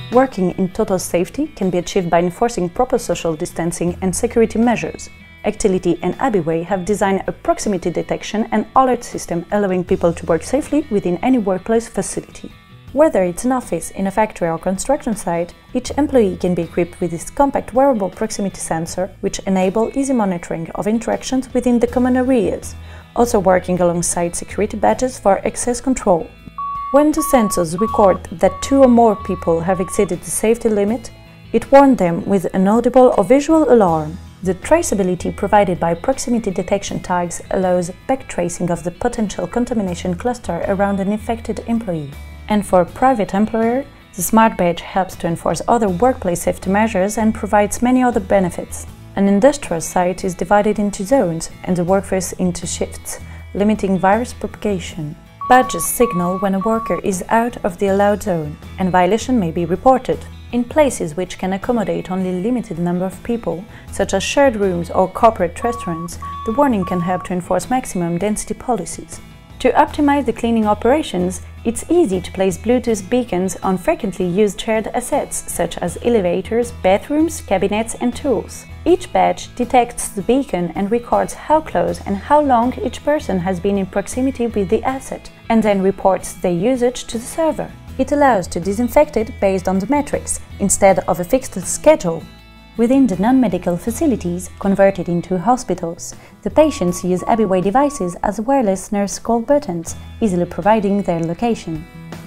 Working in total safety can be achieved by enforcing proper social distancing and security measures. Actility and Abeeway have designed a proximity detection and alert system allowing people to work safely within any workplace facility. Whether it's an office, in a factory or construction site, each employee can be equipped with this compact wearable proximity sensor, which enable easy monitoring of interactions within the common areas, also working alongside security badges for access control. When the sensors record that 2 or more people have exceeded the safety limit, it warns them with an audible or visual alarm. The traceability provided by proximity detection tags allows backtracing of the potential contamination cluster around an infected employee. And for a private employer, the Smart Badge helps to enforce other workplace safety measures and provides many other benefits. An industrial site is divided into zones and the workforce into shifts, limiting virus propagation. Badges signal when a worker is out of the allowed zone, and violation may be reported. In places which can accommodate only a limited number of people, such as shared rooms or corporate restaurants, the warning can help to enforce maximum density policies. To optimize the cleaning operations, it's easy to place Bluetooth beacons on frequently used shared assets, such as elevators, bathrooms, cabinets and tools. Each badge detects the beacon and records how close and how long each person has been in proximity with the asset, and then reports their usage to the server. It allows to disinfect it based on the metrics, instead of a fixed schedule. Within the non-medical facilities converted into hospitals, the patients use Abeeway devices as wireless nurse call buttons, easily providing their location.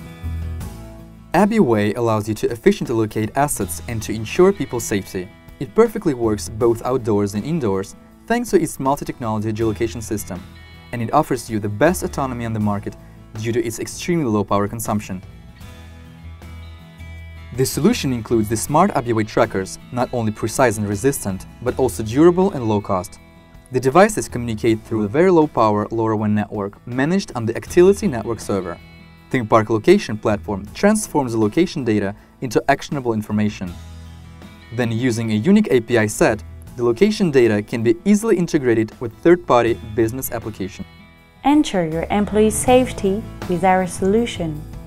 Abeeway allows you to efficiently locate assets and to ensure people's safety. It perfectly works both outdoors and indoors thanks to its multi-technology geolocation system, and it offers you the best autonomy on the market due to its extremely low power consumption. This solution includes the smart Abeeway trackers, not only precise and resistant, but also durable and low cost. The devices communicate through a very low-power LoRaWAN network managed on the Actility network server. The Park Location platform transforms the location data into actionable information. Then, using a unique API set, the location data can be easily integrated with third-party business applications. Ensure your employees' safety with our solution.